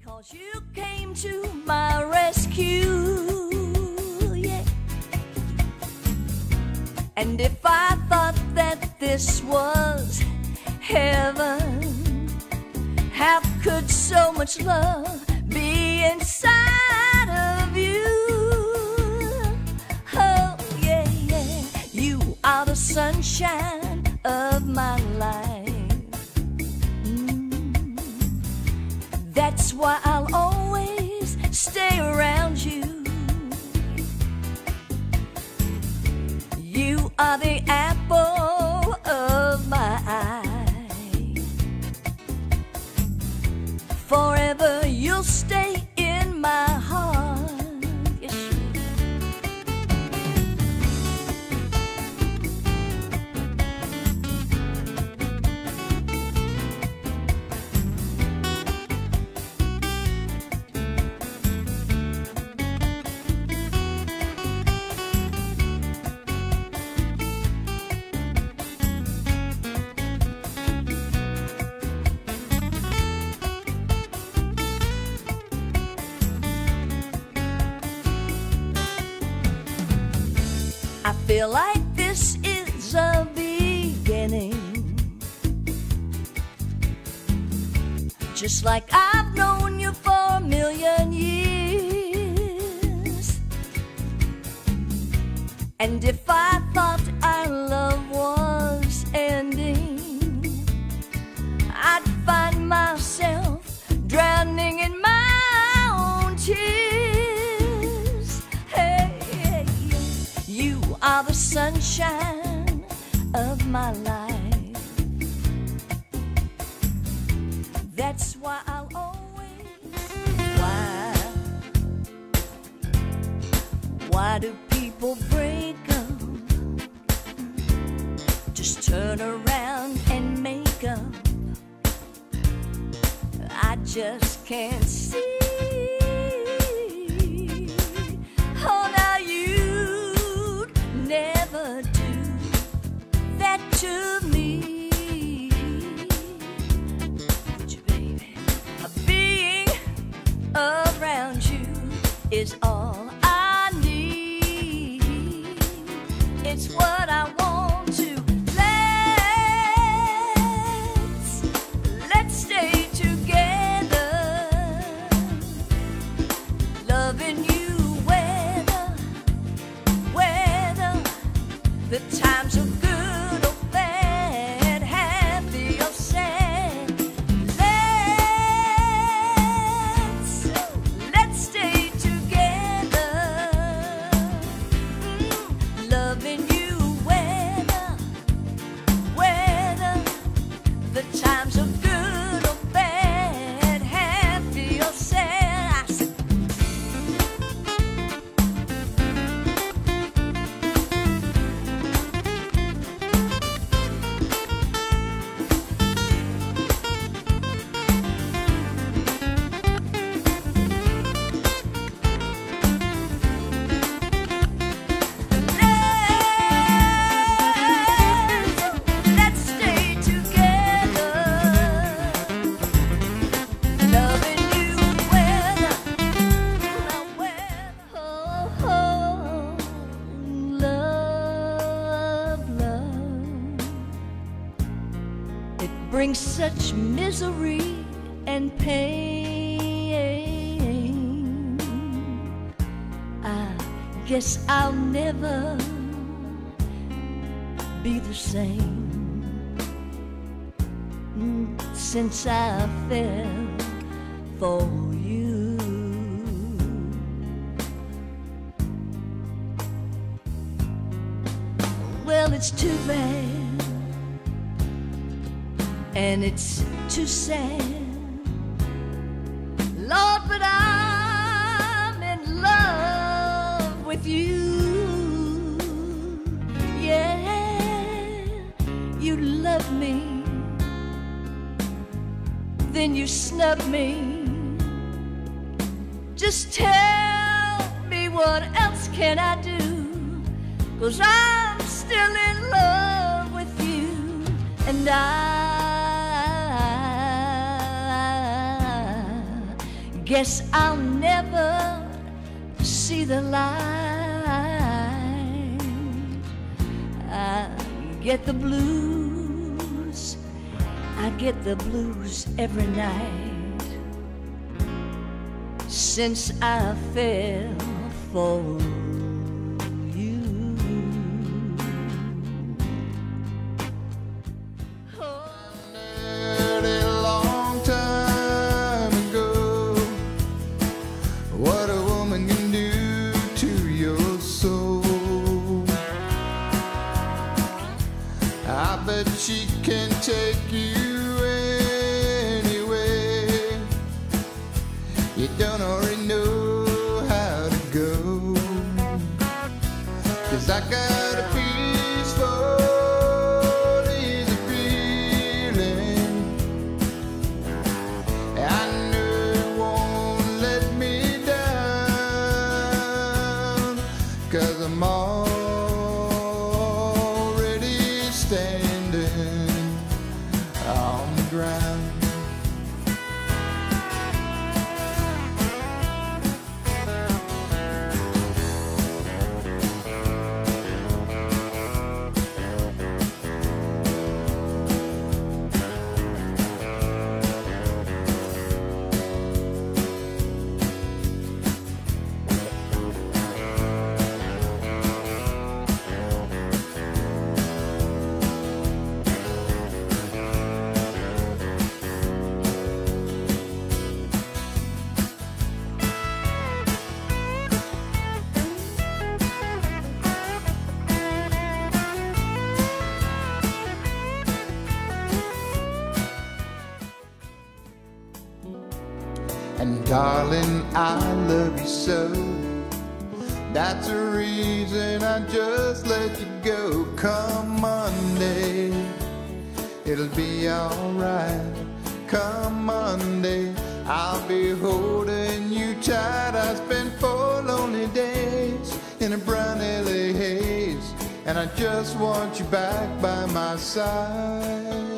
'Cause you came to my rescue, yeah. And if I thought that this was heaven, how could so much love be inside of you? Oh, yeah, yeah. You are the sunshine of my life. That's why I'll always stay around you. You are the apple of my eye. Forever you'll stay in my heart. Yes, you I feel like this is a beginning, just like I've known you for a million years. And if I thought our love was ending, I'd find myself drowning in my own tears. Hey, hey, you are the sunshine of my life. That's why I'll always. Why do people break up? Just turn around and make up. I just can't see. Oh, now you'd never do that to me. Would you, baby? Being around you is all I need. It's what I want to. Let's stay together, loving you whether the times are good or bad, happy or sad. Let's stay together, loving you whether the times are good or bad, happy or sad. I said, let's stay together, loving you whether. Oh, love, it brings such misery and pain. I guess I'll never be the same since I fell for you. Well, it's too bad, and it's too sad, Lord, but I'm in love with you. Yeah, you love me, then you snub me. Just tell me, what else can I do? 'Cause I'm still in love with you, and I guess I'll never see the light. I get the blues, I get the blues every night since I fell for you. A long time ago, what a woman can do to your soul. I bet she can take you anywhere. You don't already know how to go, 'cause I got a peaceful, easy feeling. I know it won't let me down, 'cause I'm already standing on the ground. And darling, I love you so. That's the reason I just let you go. Come Monday, it'll be alright. Come Monday, I'll be holding you tight. I spent 4 lonely days in a brown LA haze, and I just want you back by my side.